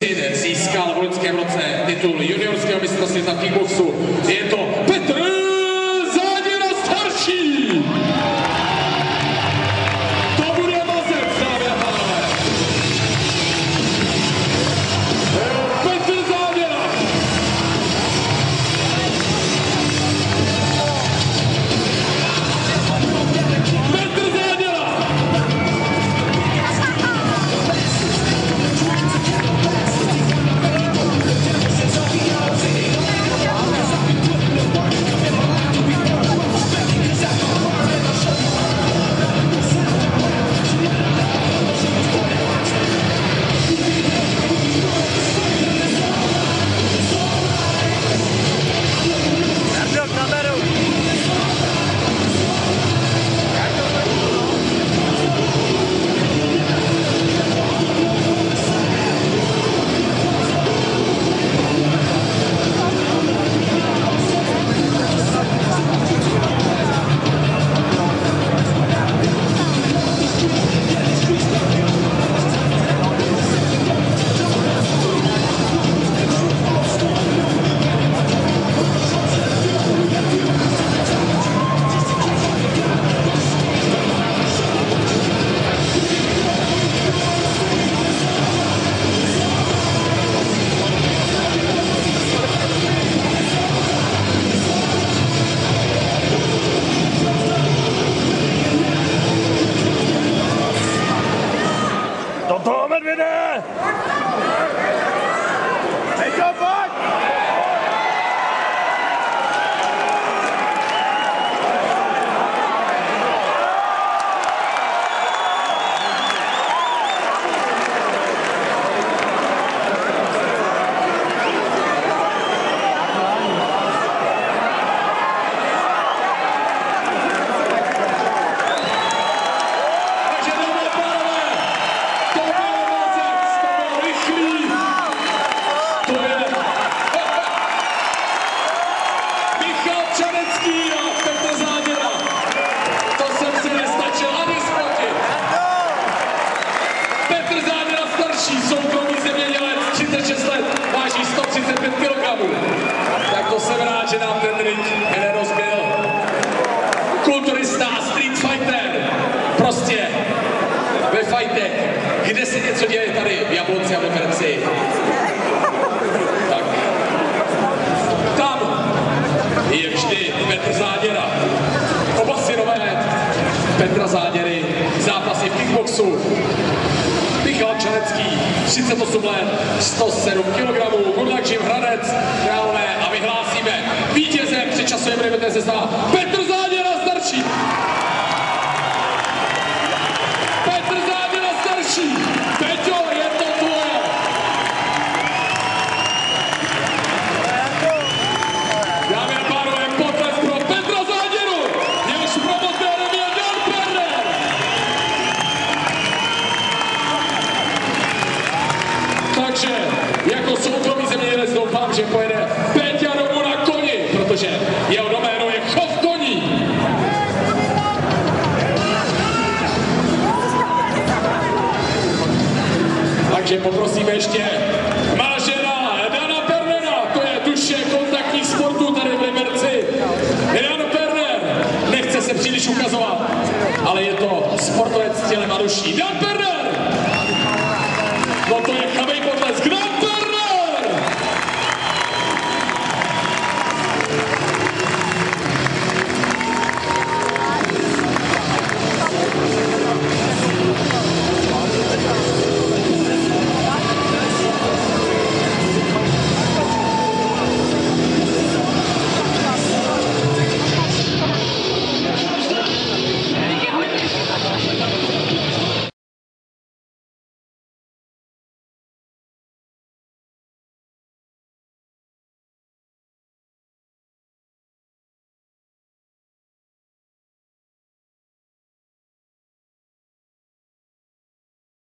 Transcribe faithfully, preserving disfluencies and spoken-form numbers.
Získal v loňském roce titul juniorského mistra světa v kickboxu. Je to Petr Záděra starší. To bude mazec, dámy a pánové. Petr Záděra. Petr Záděra. Do toho medvěde! Peťo, pojď! Soukromý zemědělec, třicet šest let, váží sto třicet pět kilogramů. Tak to jsem rád, že nám ten ring nerozbil. Kulturista, street fighter. Prostě ve fightech, kde se něco děje tady v Jablonci a v Liberci. Tak tam je vždy Petr Záděra. Oba synové Petra Záděry, zápasy v kickboxu. Michal Čanecký, třicet osm let, sto sedm kilogramů, Gudlak Jim Hradec, Králové a vyhlásíme vítězem předčasové brevité sestava Petr Záděra starší. Petr Záděra starší. Peťo, je to tvoje. Dámy a pánové, potlesk pro Petra Záděru, jehož promotérem je Dan Perner. Takže jako soukromý zemědělec doufám, že pojede Péťa domů na koni, protože jeho doménou je chov koní. Takže poprosíme ještě manažera Dana Pernera, to je duše kontaktních sportů tady v Liberci. Dan Perner nechce se příliš ukazovat, ale je to sportovec s tělem a duší. Dan Perner!